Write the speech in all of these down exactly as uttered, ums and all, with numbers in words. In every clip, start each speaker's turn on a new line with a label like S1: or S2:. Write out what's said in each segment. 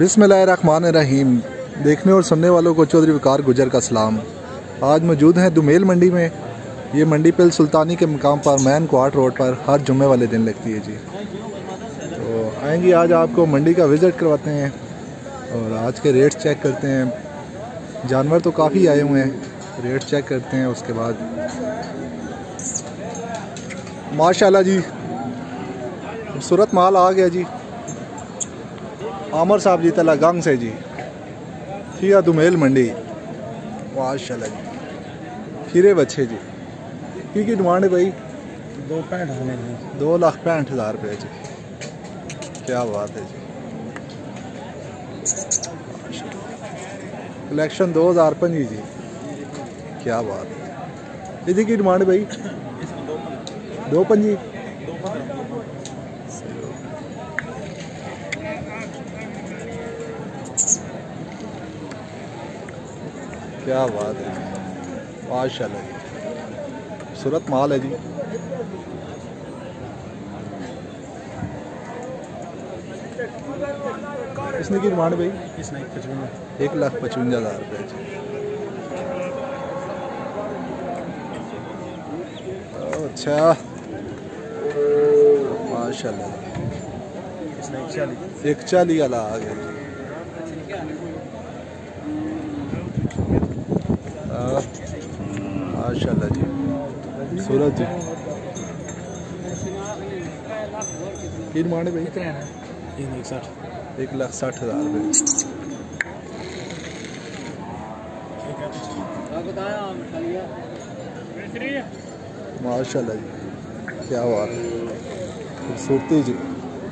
S1: बिस्मिल्लाहिर्रहमानिर्रहीम। देखने और सुनने वालों को चौधरी वकार गुजर का सलाम। आज मौजूद हैं दुमेल मंडी में। ये मंडी पिल सुल्तानी के मुकाम पर मैन क्वार्ट रोड पर हर जुम्मे वाले दिन लगती है जी। तो आएंगे आज आपको मंडी का विज़िट करवाते हैं और आज के रेट चेक करते हैं। जानवर तो काफ़ी आए हुए हैं, रेट चेक करते हैं। उसके बाद माशाल्लाह जी खूबसूरत माल आ गया जी। आमर साहब जी तला गंग से जी, ठीक है दुमेल मंडी। माशाल्लाह जी खीरे बच्चे जी की की डिमांड है भाई?
S2: दो पैंठ
S1: दो लाख पैंठ हज़ार रुपये जी। क्या बात है जी। कलेक्शन दो हज़ार पंजी जी। क्या बात है। इधर की डिमांड भाई? दो पंजी। क्या बात है माशाल्लाह जी, खूबसूरत माल है जी। इसने की डिमांड भाई?
S2: इसने
S1: एक लाख पचवंजा हज़ार रुपये जी। अच्छा माशाल्लाह
S2: इसने
S1: एक चाली वाला आ गया जी। माशाल्लाह जी सूरज जी की डिमांड है भाई? एक लाख साठ हज़ार रुपये। माशाल्लाह जी क्या बात है, खूबसूरती जी।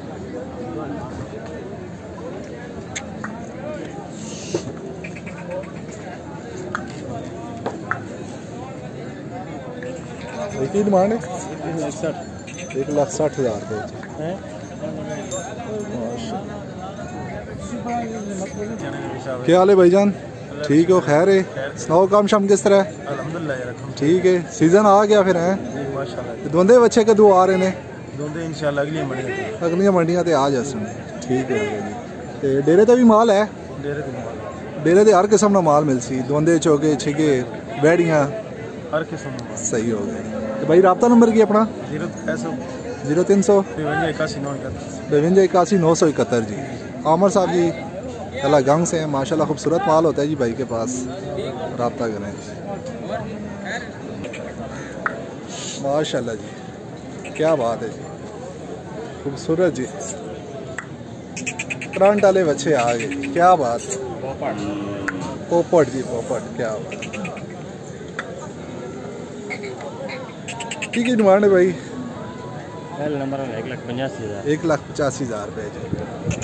S1: की डिमांड है? एक लाख साठ हज़ार रुपये। क्या हाल है भाईजान? ठीक हो? खैर है? सुनाओ काम शाम किस तरह है?
S2: अल्हम्दुलिल्लाह
S1: ठीक है। सीजन आ गया फिर है? दोंदे बच्चे कदू आ रहे ने?
S2: दोंदे इंशाल्लाह अगली मंडी
S1: अगलियां मंडियां ते आ जासन। ठीक है ते डेरे ते भी माल है?
S2: डेरे ते माल
S1: डेरे ते हर किस्म का माल मिल सी, दोंदे चौके छिगे बैड़ियाँ
S2: हर किस्म का माल
S1: सही हो गए। तो भाई राब्ता नंबर की अपना?
S2: जीरो पैसो
S1: जीरो तीन सौ
S2: तिरवंजा इक्यासी नौ इकहत्तर
S1: बवंजा इक्यासी नौ सौ इकहत्तर जी। आमर साहब जी कला गंग से हैं। माशाल्लाह खूबसूरत माल होता है जी भाई के पास, रब्ता करें। माशाल्लाह जी क्या बात है जी, खूबसूरत जी। करंट वाले बच्चे आ गए, क्या बात है। पोपट जी पोपट, क्या बात है। की की डिमांड है भाई?
S2: पहले नंबर में एक लाख पचासी हज़ार
S1: एक लाख पचासी हज़ार रुपये जी।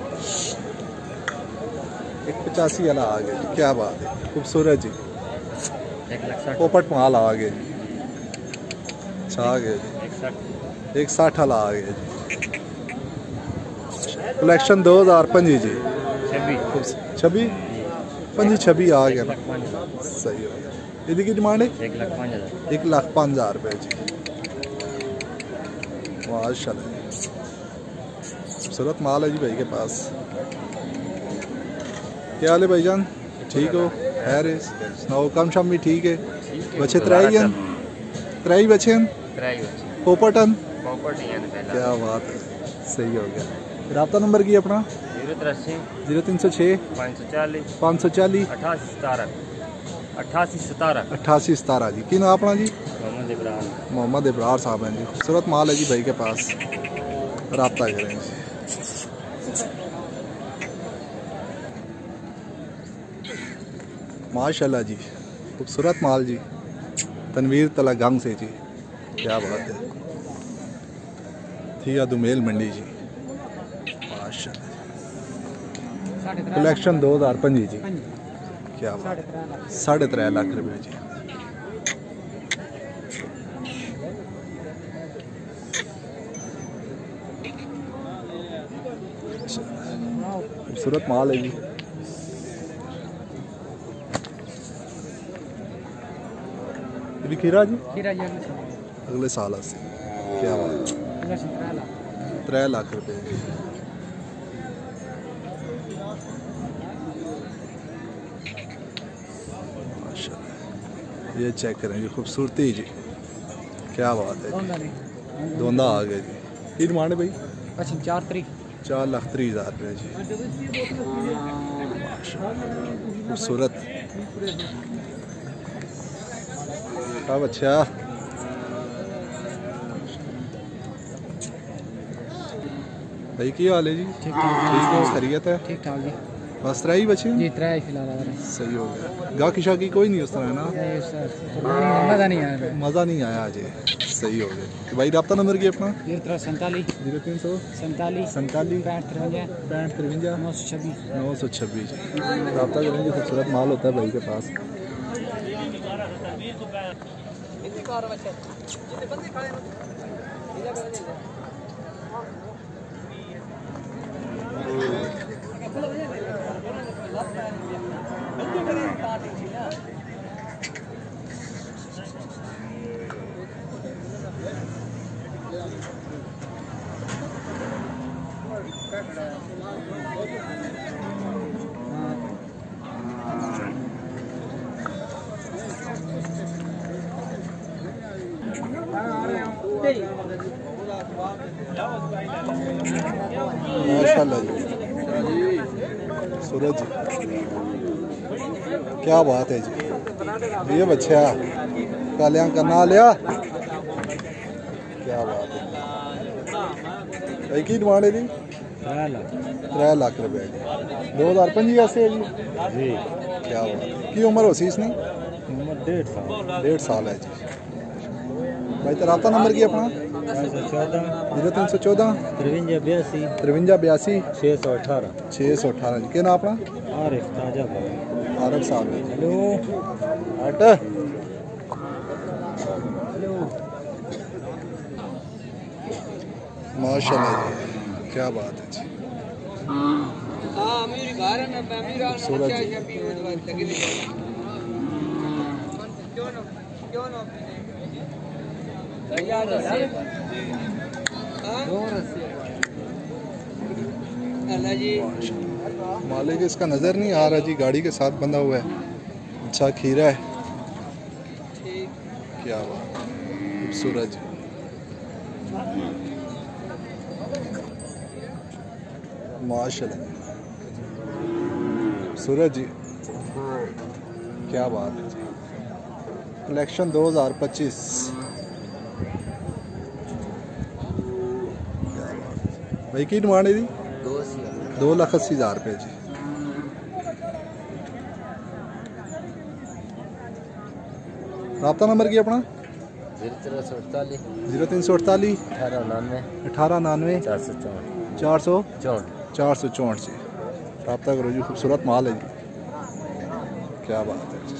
S1: एक पचासी वाला आ गया जी। क्या बात है, खूबसूरत जी।
S2: एक लाख
S1: पोपट माल आ गया जी। अच्छा आ गया जी। एक साठ वाला आ गया जी। कलेक्शन दो हज़ार पंजी जी। छब्बी पंजी छब्बी आ गया ना, सही हो गया। यदि की डिमांड है?
S2: एक लाख पाँच हज़ार
S1: एक लाख पाँच हज़ार रुपये जी। माशाल्लाह खूबसूरत माल है जी भाई के पास। क्या हाल है भाईजान? ठीक हो? खैर है? सुनाओ काम शाम भी ठीक है? बच्चे त्राई हैं? त्राई बच्चे हैं? पोपटन? क्या बात है, सही हो गया। राब्ता नंबर की अपना?
S2: जीरो तिरासी
S1: जीरो तीन सौ छः
S2: पाँच सौ चालीस
S1: पाँच सौ चालीस
S2: अठासी सतारह अठासी सतारह
S1: अट्ठासी सतारह जी। की ना अपना जी?
S2: मोहम्मद इब्राहिम
S1: मोहम्मद इब्रार साहब हैं जी। खूबसूरत माल है जी भाई के पास, रब्ता करें जी। माशाल्लाह जी खूबसूरत माल जी। तनवीर तला गंग से जी। क्या बात है। ठीक है दुमेल मंडी जी। माशाल्लाह कलेक्शन दो हज़ार पंजी जी। क्या बात है, साढ़े त्रै लाख रुपये जी। खूबसूरत माल है जी। ये खीरा जी?
S3: खीरा जी
S1: अगले साल से। क्या बात है, त्रै लाख रुपये। ये चेक करें जी, खूबसूरती जी, क्या बात है जी। दोंदा आ गया जी। की डिमांड है भाई?
S3: अच्छा चार तरीक
S1: चार लाख तीस हज़ार रुपये जी। खूबसूरत अब अच्छा भाई की हाल है जी?
S3: ठीक ठाक
S1: ठीक हो, खैरियत है?
S3: ठीक ठाक जी।
S1: बस तरह ही बचे
S3: जी त्रै फिलहाल आ रहे हैं।
S1: सही हो गया। गाकी शाकी कोई नहीं उस तरह है ना?
S3: नहीं सर मज़ा नहीं आया।
S1: मज़ा नहीं आया आज। सही हो गया। तो भाई रब्ता नंबर की अपना?
S3: जीरो तरह सैंतालीस
S1: जीरो तीन सौ
S3: सैंतालीस
S1: सैंतालीस
S3: पैंठ तिरवंजा
S1: पैंठ तिरवंजा
S3: नौ सौ छब्बीस
S1: नौ सौ छब्बीस रब्ता करेंगे। खूबसूरत माल होता है भाई के पास। माशाल्लाह जी, सूरज क्या बात है जी। ये बच्चा कालियां करना लिया, क्या बात है। एक ही डिमांड है जी? त्रै लाख रुपए जी। दो हज़ार पंजी ऐसे है जी जी। क्या बात है। की उम्र हो सी इसने?
S3: उम्र डेढ़ साल
S1: डेढ़ साल है जी। भाई तो रब्ता नंबर की अपना? जीरो तीन सौ चौदह
S3: तिरवंजा बयासी
S1: तिरवंजा बयासी
S3: छः सौ अठारह
S1: छः सौ अठारह जी। क्या नाम अपना?
S3: आरिफ ताजा
S1: आरब साहब है।
S3: हेलो
S1: हट माशाल्लाह जी, क्या बात है जी। खूबसूरत जी। मालिक इसका नज़र नहीं आ रहा जी, गाड़ी के साथ बंधा हुआ है। अच्छा खीरा है, क्या बात है। खूबसूरत जी, माशाल्लाह। खूबसूरत जी, क्या बात है जी। कलेक्शन दो हज़ार पच्चीस। भाई की डिमांड है जी? दो लाख अस्सी हज़ार रुपये जी। रब्ता नंबर की अपना? जीरो तीन सौ अड़तालीस
S3: अठारह उन्नानवे
S1: अठारह नानवे
S3: चार सौ चौंठ
S1: चार सौ
S3: चौंठ
S1: चार सौ चौंठ जी। रब्ता करो जी, खूबसूरत माल है जी, क्या बात है जी।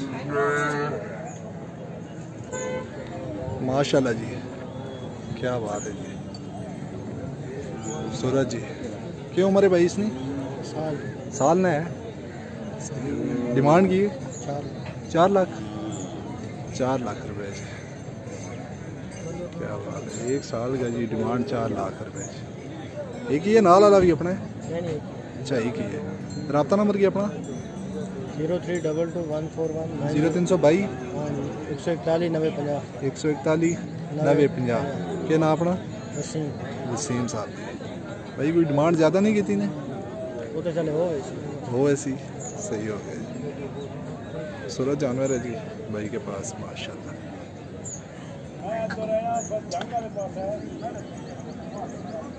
S1: माशाल्लाह जी, क्या बात है जी। खूबसूरत जी। क्यों उम्र है भाई इसने?
S3: साल
S1: साल ने है। डिमांड की
S3: चार
S1: चार लाख चार लाख रुपए जी, क्या बात है। एक साल का जी डिमांड चार लाख रुपए जी। एक ही है नाल वाला भी अपना है? अच्छा एक ही है। रब्ता नंबर की अपना?
S3: Zero three double two one four one
S1: zero तीन सौ बाई
S3: एक सौ इकतालीस नब्बे पंजाह
S1: एक सौ इकतालीस नब्बे पंजाह। क्या नाम अपना?
S3: वसीम
S1: वसीम साहब। भाई कोई डिमांड ज़्यादा नहीं की थी ने?
S3: वो तो चले हो
S1: हो ऐसी सही हो गया जी। सूरज जानवर है जी भाई के पास,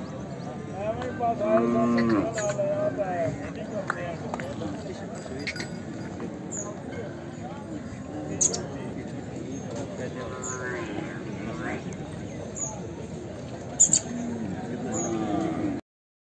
S1: माशाल्लाह।